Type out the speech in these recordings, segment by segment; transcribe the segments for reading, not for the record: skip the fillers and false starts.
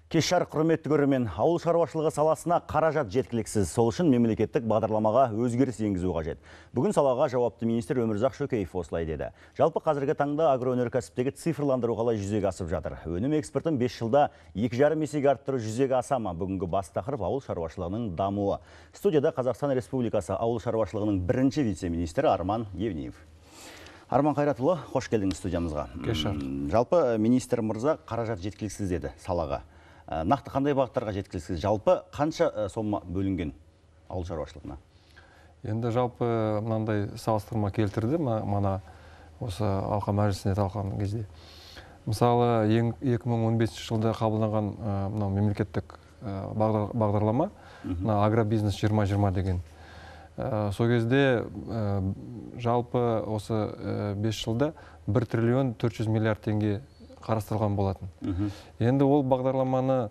Кеш жарық, құрметті көрермен, ауыл шаруашылығы саласына қаражат жеткіліксіз. Сол үшін мемлекеттік бағдарламаға өзгеріс енгізу қажет. Бүгін салаға жауапты министр Өмірзақ Шөкеев осылай деді. Жалпы қазіргі таңда агроөнеркәсіптегі цифрландыру қалай жүзеге асып жатыр. Өнім экспортын 5 жылда 2,5 есеге арттыру жүзеге аса ма? Бүгінгі бас тақырып ауыл шаруашылығының дамуы. Студияда Қазақстан Республикасы ауыл шаруашылығының бірінші вице-министрі Арман Евниев. Арман Қайратұлы, қош келдіңіз студиямызға. Жалпы министр мырза қаражат жеткіліксіз деді салаға. Нақты қандай бағыттарға жеткіліксіз? Жалпы қанша сома бөлінген ауыл шаруашылығына? Енді жалпы мынандай салыстырма келтірді, мана осы алқа мәжілісінде талқыланған кезде. Мысалы, 2015 жылда қабылданған мемлекеттік бағдарлама, агробизнес 2020 деген. Сол кезде жалпы осы 5 жылда 1 триллион 400 миллиард теңге қарастырылған болатын. Енді ол бағдарламаны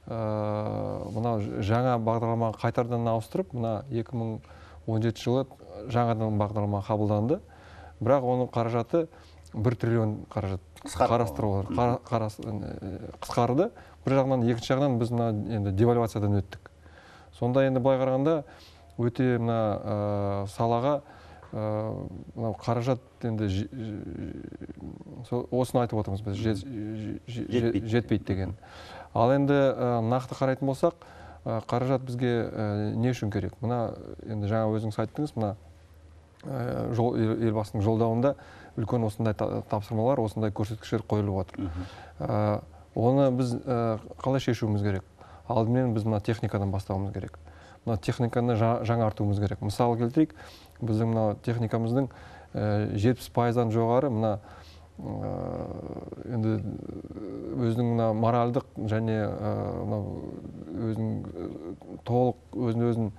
жаңа бағдарламаға қайтардан ауыстырып, 2017 жылы жаңадан бағдарлама қабылданды. Бірақ оның қаражаты 1 триллион қаражат қысқарды. Бір жағынан, екінші жағынан біз енді девальвациядан өттік. Сонда енді былай қарағанда өте салаға қаражат енді осыны айтып отырмыз біз, жетпейді деген. Ал енді нақты қарайтын болсақ, қаражат бізге не үшін керек? Енді жаңа өзіңіз айттыңыз, елбасының жолдауында үлкен осындай тапсырмалар, осындай көрсеткіштер қойылып отыр. Оны біз қалай шешуіміз керек? Алдымен біз техникадан бастауымыз керек. Техниканы жаңартуымыз керек. Мысалы келтірейік, біздің техникамыздың 70%-дан жоғары енді өзінің моральдық және өзінің толық өзін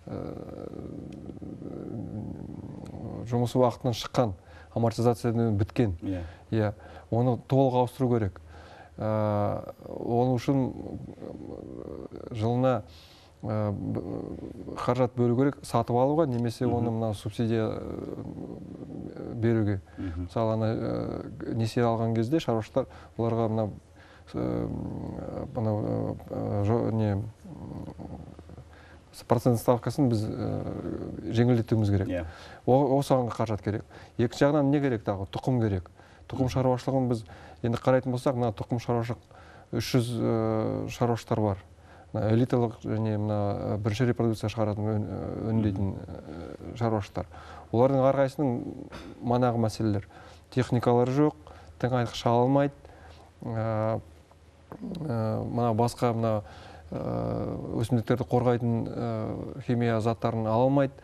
жұмысы уақытынан шыққан, амортизациядан біткен. Оны толық ауыстыру керек. Оның үшін жылына қаражат бөлу керек, сатып алуға, немесе оны субсидия беруге. Мысалы, несие алған кезде шаруашылықтар оларға процент ставкасын біз жеңілдетуіміз керек. Осыған қаражат керек. Екінші жағынан не керек тағы? Тұқым керек. Тұқым шаруашылығын біз енді қарайтын болсақ, тұқым шаруашылық 300 шаруашылықтар бар. Элиталық және бірінші репродукция шығаратын өңдейтін шаруашылықтар. Олардың әрқайсының манағы мәселелер. Техникалары жоқ, тыңайтқыш алмайды, басқа өсімдіктерді қорғайтын химия заттарын ала алмайды.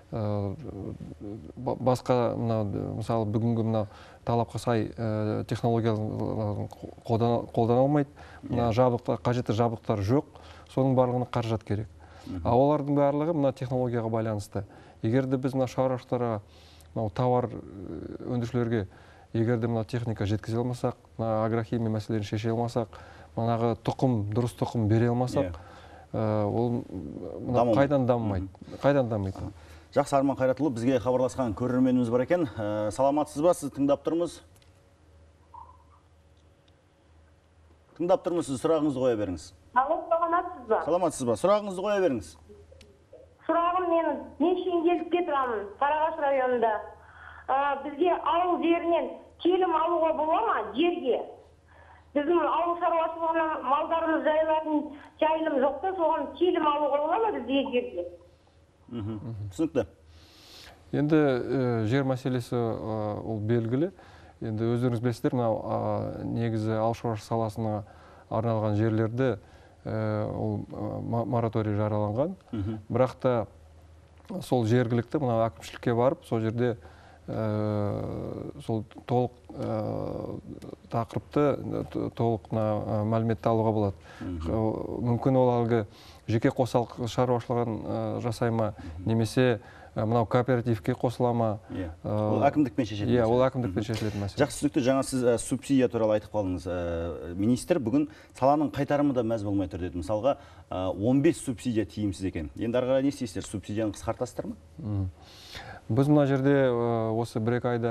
Басқа, мысалы, бүгінгі талапқа сай технологияларын қолдана алмайды. Қажетті жабдықтар жоқ. Соның барлығына қаражат керек. Олардың барлығы технологияға байланысты. Егерде біз шаруашылықтарға, тауар өндірушілерге егерде техника жеткізе алмасақ, агрохимия мәселелерін шеше алмасақ, дұрыс тұқым бере алмасақ, ол қайдан дамымайды. Жақсы, Арман Қайратұлы, бізге хабарласқан көрерменіміз бар екен. Саламатсыз ба, сіз тыңдап тұрмыз? Тыңдап тұрмыз, сіз сұрағыңызды қоя беріңіз. Саламатсыз ба? Сұрағыңызды қоя беріңіз. Сұрағым менің, мен Шеңгелдікке тұрамын, Сарыағаш районында. Бізге ауыл жерінен телім алуға бола ма, жерге? Біздің ауыл шаруашылығынан малдарымыз жайылатын жайылым жоқта, соған телім алуға бола ма бізге жерге? Түсінікті. Енді жер мәселесі ол белгілі. Енді өздеріңіз білесіздер, негізі ауыл шаруашылығы саласына арналған жерлерді мораторий жарияланған. Бірақ та сол жергілікті әкімшілікке барып, сол жерде сол толық тақырыпты, толық мәліметті алуға болады. Мүмкін ол әлгі жеке қосалқы шаруашылығын жасайма, немесе кооперативке қосылама. Ол әкімдікпен шешілетін. Ол әкімдікпен шешілетін мәселе. Жақсы, түсінікті. Жаңа сіз субсидия туралы айтып қалдыңыз. Министр бүгін саланың қайтарымы да мәз болмай тұр деді. Мысалға 15 субсидия тиімсіз екен. Енді ары қарай не істейсіздер? Субсидияны қысқартасыздар ма? Біз мына жерде осы 1-2 айда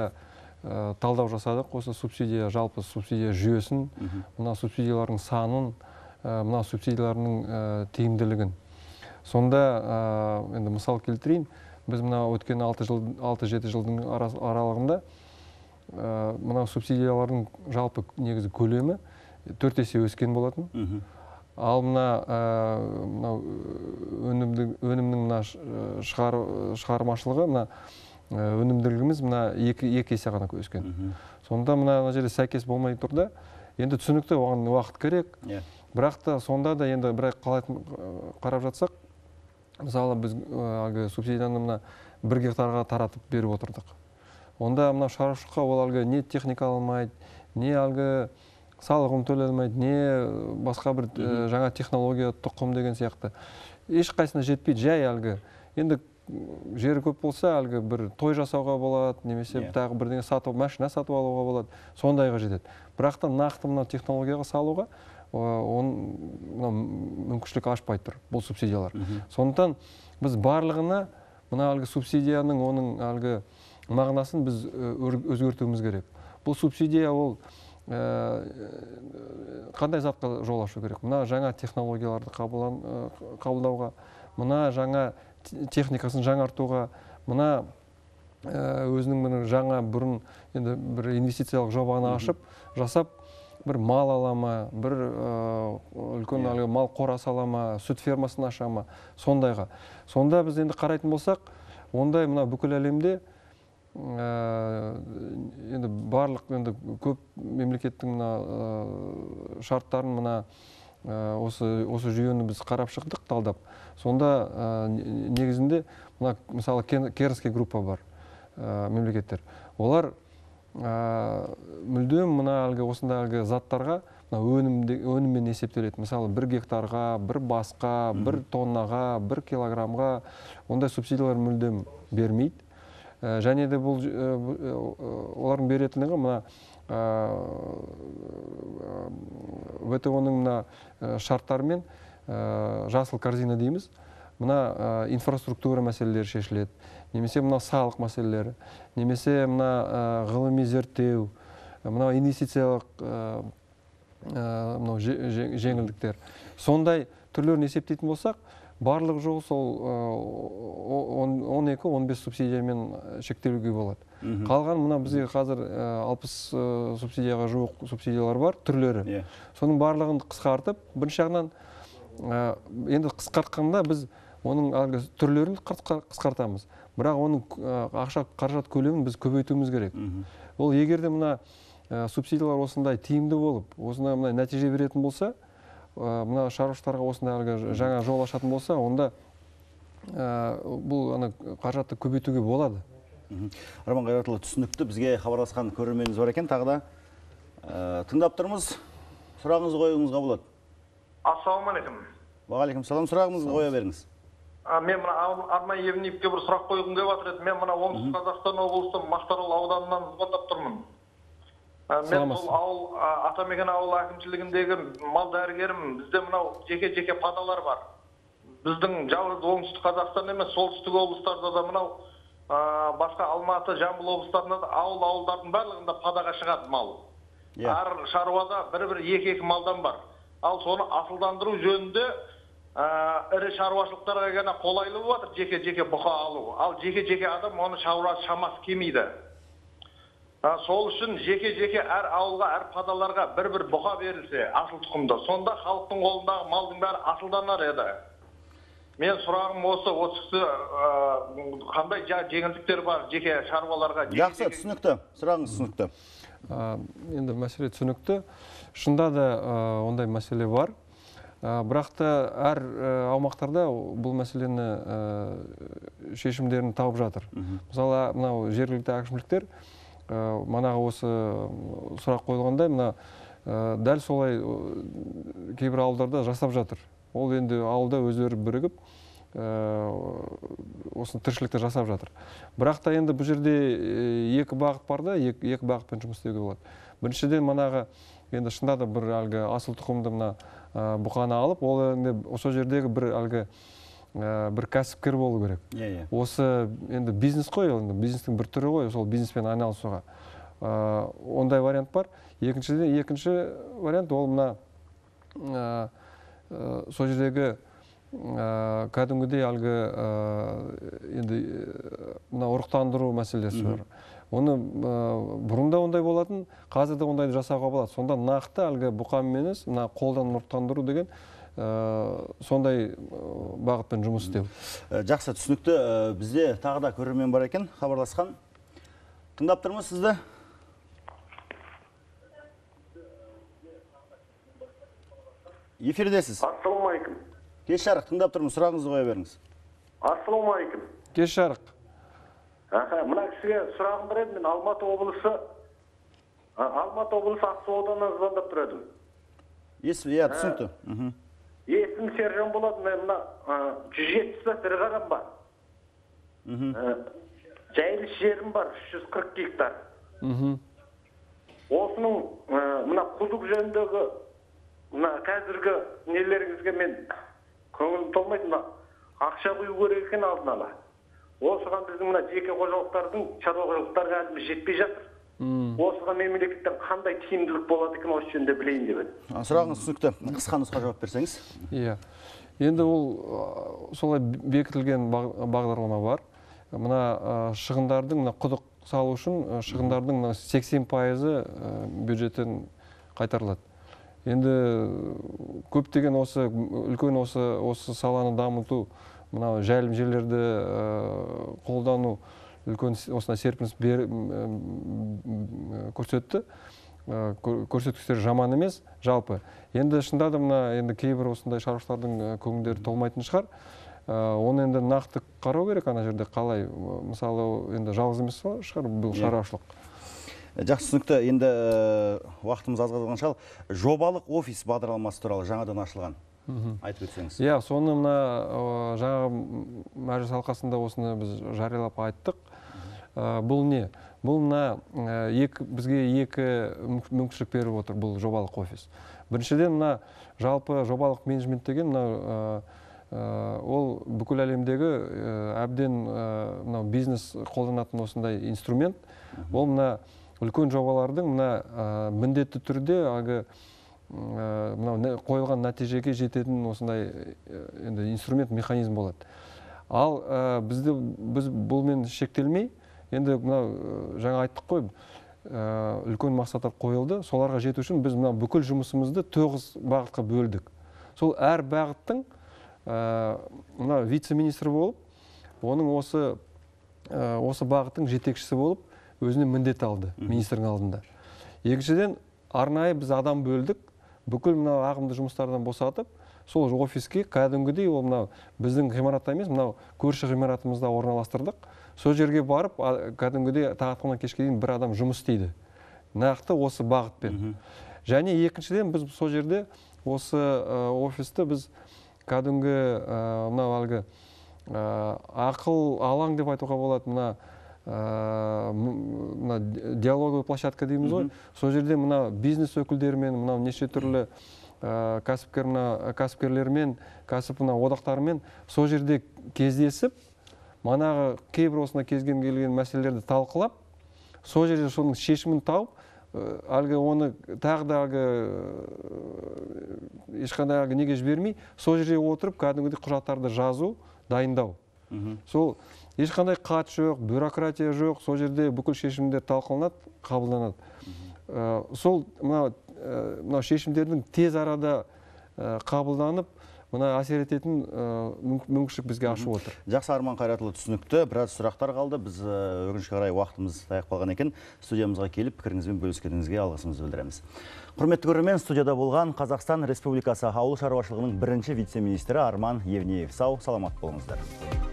талдау жасадық. Осы субсидия, жалпы субсидия жүйесін, мына субсидиялардың санын, мына субсидияларының тиімділігін. Сонда енді мысал келтірейін, біз мына өткен 6-7 жылдың аралығында мына субсидиялардың жалпы негізі көлемі 4 есе өскен болатын. Ал мына өнімнің мына шығармашылығы, мына өнімділігіміз мына 2 есе ғана өскен. Сонда мына жерде сәйкес болмай тұрды. Енді түсінікті, оған уақыт керек. Бірақ та сонда да енді бірақ қарап жатсақ, мысалы біз субсидияны мына 1 гектарға таратып беріп отырдық. Онда мына шаруашылыққа ол әлгі не техника алмайды, не әлгі салығын төлемейді, не басқа бір жаңа технология, тұқым деген сияқты. Ешқайсына жетпейді, жай әлгі. Енді жері көп болса, әлгі бір той жасауға болады, немесе тағы бірдеңе машина сатып алуға болады, сондайға жетеді. Бірақ та нақты мына технологияға салуға мүмкіншілік ашпай тұр бұл субсидиялар. Сондықтан біз барлығына мына әлгі субсидияның оның әлгі мағынасын біз өзгертуіміз керек. Бұл субсидия ол қандай затқа жол ашу керек? Мына жаңа технологияларды қабылдауға, мына жаңа техникасын жаңартуға, мына өзінің жаңа бұрын бір инвестициялық жобаны ашып, жасап, бір мал алама, бір үлкен мал қорасы алама, сүт фермасын ашама, сондайға. Сонда біз енді қарайтын болсақ, ондай мына бүкіл әлемде енді барлық көп мемлекеттің шарттарын мына осы жүйені біз қарап шықтық, талдап. Сонда негізінде мысалы Кернский группа бар мемлекеттер. Олар мүлдем мына осындай заттарға өніммен есептеледі. Мысалы 1 гектарға, 1 басқа, 1 тоннаға, 1 килограммға ондай субсидиялар мүлдем бермейді. Және де бұл олардың беретіндігі мына ВТО-ның шарттарымен жасыл корзина дейміз. Мына инфраструктура мәселелері шешіледі. Немесе мына салық мәселелері, немесе мына ғылыми зерттеу, мына инвестициялық жеңілдіктер. Сондай түрлерін есептейтін болсақ, барлық жол сол 12-15 субсидиямен шектелуге болады. Қалған мына бізге қазір 60 субсидияға жуық субсидиялар бар, түрлері. Соның барлығын қысқартып, бірінші жағынан енді қысқартқанда біз оның түрлерін қысқартамыз. Бірақ оның ақша қаражат көлемін біз көбейтуіміз керек. Ол егерде мына субсидиялар осындай тиімді болып, осындай нәтиже беретін болса, мына шаруашылықтарға осындай жаңа жол ашатын болса, онда бұл қаражатты көбейтуге болады. Арман Қайратұлы, түсінікті, бізге хабарласқан көрерменіміз бар екен, тағы да тыңдап тұрмыз. Сұрағыңызды қоюыңызға болады. Ассалаумағалейкум. Уағалейкумассалам, сұрағыңызды қоя беріңіз. Мен мына Арман Евниевке бір сұрақ қойғым келіп жатыр еді. Мен мына Оңтүстік Қазақстан облысы Мақтаарал ауданынан звондап тұрмын. Мен бұл ауыл Атамекен ауыл әкімшілігіндегі мал дәрігерім. Бізде мынау жеке падалар бар. Біздің жалғыз Оңтүстік Қазақстан емес, солтүстік облыстарда да мынау басқа Алматы, Жамбыл облыстарында да ауылдардың барлығында падаға шығады мал. Әр шаруада бір-бір екі малдан бар. Ал соны асылдандыру жөнінде ірі шаруашылықтарға ғана қолайлы болып жатыр жеке бұқа алу. Ал жеке адам оны шамасы келмейді. Сол үшін жеке әр ауылға, әр падаларға бір бұқа берілсе, асыл тұқымда, сонда халықтың қолындағы малдың бәрі асылданар еді. Мен сұрағым осы қандай жеңілдіктер бар жеке шаруаларға? Жақсы, түсінікті. Сұрағыңыз түсінікті. Енді мәселе түсінікті. Шында да ондай мәселе бар. Бірақ та әр аумақтарда бұл мәселені шешімдерін тауып жатыр. Мысалы, мынау жергілікті әкімшіліктер манағы осы сұрақ қойылғандай, дәл солай кейбір ауылдарда жасап жатыр. Ол енді ауылда өздері бірігіп, осыны тіршілікті жасап жатыр. Бірақ та енді бұл жерде екі бағыт бар да, екі бағытпен жұмыс істеуге болады. Біріншіден манағы енді шында да бір асыл тұқымды бұқаны алып, ол енді осы жердегі бір кәсіпкер болу керек. Осы енді бизнес қой, бизнестің бір түрі ғой, сол бизнеспен айналысуға. Ондай вариант бар. Екінші вариант ол сол жердегі кәдімгідей әлгі енді мына ұрықтандыру мәселесі бар. Оны бұрында ондай болатын, қазір де ондайды жасауға болады. Сонда нақты әлгі бұқамен емес, мына қолдан ұрықтандыру деген сондай бағытпен жұмыс істеу. Жақсы, түсінікті. Бізде тағы да көрермен бар екен, хабарласқан. Тыңдап тұрмыз сізді? Эфирдесіз. Ассалаумалейкум. Кеш жарық, тыңдап тұрмыз, сұрағыңызды қоя беріңіз. Ассалаумалейкум. Кеш жарық. Мына кісіге сұрағым бар еді, мен Алматы облысы Ақсу ауданынан звондап тұр едім. Түсінікті. Есім Сержан болады, мен мына 170 ірі қарам бар. Жайылыс жерім бар, 340 гектар. Осының мына құлдық жөніндегі мына қазіргі нелеріңізге мен көңілім толмайды, мына ақша құю керек екен алдын ала. Осыған біздің мына жеке қожалықтардың, шаруа қожалықтарға әліміз жетпей жатыр. Осыған мемлекеттен қандай тиімділік болады екен, осы жөнінде білейін деп едім. Сұрағыңыз түсінікті. Қысқа нұсқа жауап берсеңіз. Иә. Енді ол солай бекітілген бағдарлама бар. Мына шығындардың, мына құдық салу үшін шығындардың 80% бюджеттен қайтарылады. Енді көптеген үлкен осы саланы дамыту, мына жайылым жерлерді қолдану үлкен осына серпіліс көрсетті. Көрсеткіштер жаман емес, жалпы. Енді шында да мына кейбір осындай шаруашылардың көңілдері толмайтын шығар. Оны енді нақты қарау керек ана жерде қалай. Мысалы, енді жалғыз емес шығар бұл шаруашылық. Жақсы, түсінікті. Енді уақытымыз аз қалған шығар. Жобалық офис бағдарламасы туралы жаңадан ашылған. Айтып өтсеңіз. Иә, соны мына жаңа мәжіліс алқасында осыны біз жариялап айттық. Бұл не? Бұл бізге екі мүмкіншілік беріп отыр бұл жобалық офис. Біріншіден мына жалпы жобалық менеджмент деген ол бүкіл әлемдегі әбден бизнес қолданатын осындай инструмент. Ол мына үлкен жобалардың міндетті түрде қойылған нәтижеге жететін осындай инструмент, механизм болады. Ал біз бұлмен шектелмей, енді жаңа айттық қой, үлкен мақсаттар қойылды. Соларға жету үшін біз бүкіл жұмысымызды 9 бағытқа бөлдік. Сол әр бағыттың вице-министрі болып, оның осы бағыттың жетекшісі болып, өзіне міндет алды министрдің алдында. Екіншіден, арнайы біз адам бөлдік, бүкіл ағымды жұмыстардан босатып, сол офиске кәдімгідей біздің ғимаратта емес, көрші ғимаратымызда орналастырдық. Сол жерге барып, кәдімгідей тағатқаннан кешке дейін бір адам жұмыс істейді. Нақты осы бағытпен. Және екіншіден біз сол жерде осы офисті біз кәдімгі әлгі ақыл алаң деп айтуға болады, диалоговый площадка дейміз ғой. Сол жерде бизнес өкілдерімен, неше түрлі кәсіпкерлермен, кәсіп одақтарымен сол жерде кездесіп, манағы кейбір осына кезген келген мәселелерді талқылап, сол жерде соның шешімін тауып, әлгі оны тағы да ешқандай неге жібермей, сол жерге отырып, кәдімгідей құжаттарды жазу, дайындау. Сол ешқандай қат жоқ, бюрократия жоқ, сол жерде бүкіл шешімдер талқыланады, қабылданады. Сол шешімдердің тез арада қабылданып, әсер ететін мүмкіншілік бізге ашып отыр. Жақсы, Арман Қайратұлы, түсінікті. Біраз сұрақтар қалды. Біз өкінішке қарай уақытымыз таяп қалған екен. Студиямызға келіп, пікіріңізбен бөліскеніңізге алғысымызды білдіреміз. Құрметті көрермен, студияда болған Қазақстан Республикасы ауыл шаруашылығының бірінші вице-министрі Арман Евниев. Сау, саламат болыңыздар.